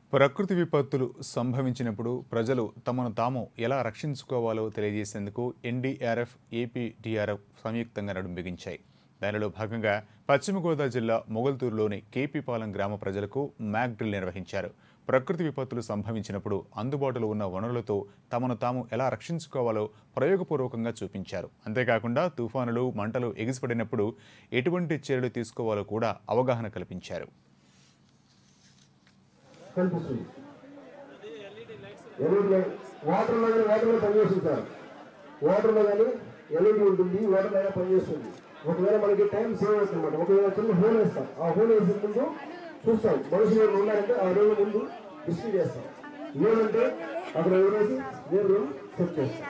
ప్రకృతి విపత్తులు సంభవించినప్పుడు ప్రజలు తమను తాము ఎలా రక్షించుకోవాలో తెలియజేసేందుకు ఎన్డీఆర్ఎఫ్, ఏపీడీఆర్ఎఫ్ సంయుక్తంగా నడుం బిగించాయి. దానిలో భాగంగా పశ్చిమ గోదావరి జిల్లా మొగల్తూరులోని కేపీపాలెం గ్రామ ప్రజలకు మ్యాక్ డ్రిల్ నిర్వహించారు. ప్రకృతి విపత్తులు సంభవించినప్పుడు అందుబాటులో ఉన్న వనరులతో తమను తాము ఎలా రక్షించుకోవాలో ప్రయోగపూర్వకంగా చూపించారు. అంతేకాకుండా తుఫానులు, మంటలు ఎగిసిపడినప్పుడు ఎటువంటి చర్యలు తీసుకోవాలో కూడా అవగాహన కల్పించారు. వాటర్లో పనిచేస్తుంది సార్. వాటర్లో కానీ ఎల్ఈడి ఉంటుంది, వాటర్లో పనిచేస్తుంది. ఒకవేళ మనకి టైం సేవ్ అవుతుంది అనమాట. ఒకవేళ చిన్న హోల్ వేస్తాం, ఆ హోల్ వేసే ముందు చూస్తాం మనుషులు ఎవరు ఉన్నారంటే ఆ రోజు ముందు డిస్ట్రీ చేస్తాం. లేదంటే అక్కడ వేసి వేరే రూమ్ సెట్ చేస్తాం.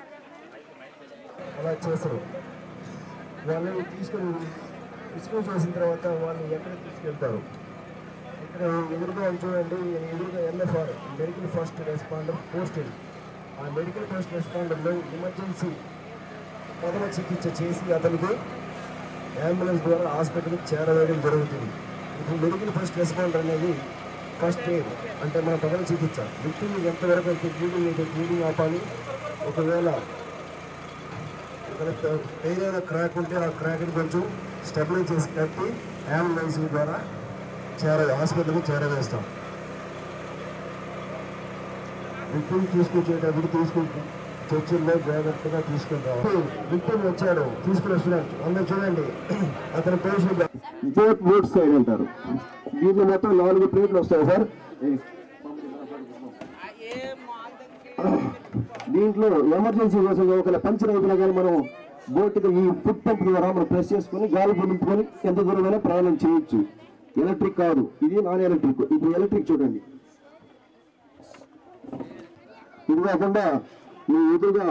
అలా చేస్తారు. వాళ్ళని తీసుకొని చేసిన తర్వాత వాళ్ళు ఎక్కడ తీసుకెళ్తారు? ఇక్కడ ఎదురుగా చూడండి, ఎదురుగా NFR medical first responder posted. ఆ మెడికల్ ఫస్ట్ రెస్పాండర్లో ఎమర్జెన్సీ ప్రథమ చికిత్స చేసి అతనికి అంబులెన్స్ ద్వారా హాస్పిటల్కి చేరవేయడం జరుగుతుంది. ఇప్పుడు మెడికల్ ఫస్ట్ రెస్పాండర్ అనేది ఫస్ట్ ఎయిడ్ అంటే మన ప్రథమ చికిత్స. వ్యక్తిని ఎంతవరకు అయితే బ్లీడింగ్ ఆపాలి. ఒకవేళ ఏదైనా క్రాక్ ఉంటే ఆ క్రాక్ని కొంచెం స్టెబిలైజ్ చేసి కట్టి అంబులెన్స్ ద్వారా హాస్పిటల్కి చేరవేస్తాం. విక్టిమ్ తీసుకొచ్చేటప్పుడు చర్చిల్లో జాగ్రత్తగా తీసుకుంటాం. విక్టిమ్ వచ్చాడు, తీసుకున్న స్టూడెంట్ అందరూ చూడండి, అతని పేషెంట్ బోట్ సైడ్ అంటారు. దీంట్లో మొత్తం 4 ప్లేట్లు వస్తాయి సార్. దీంట్లో ఎమర్జెన్సీ కోసం ఒకవేళ పంచర్ అయిపోయినా కానీ మనం బోట్కి ఈ ఫుట్ పంప్ ద్వారా మనం ప్రెస్ చేసుకొని గాలి నింపుకొని ఎంత దూరమైనా ప్రయాణం చేయొచ్చు. ఎలక్ట్రిక్ కాదు, ఇది నాన్ ఎలక్ట్రిక్. ఇప్పుడు ఎలక్ట్రిక్ చూడండి. ఇది కాకుండా మీ ఎదురుగా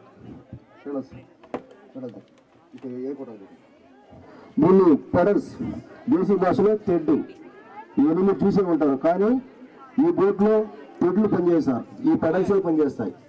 దీన్ని పెడల్స్, దేశీ భాషలో తెడ్డు, ఇవన్నీ మీరు చూసే ఉంటారు. కానీ ఈ బోట్లో తెడ్లు పనిచేస్తారు, ఈ పెడల్సే పనిచేస్తాయి.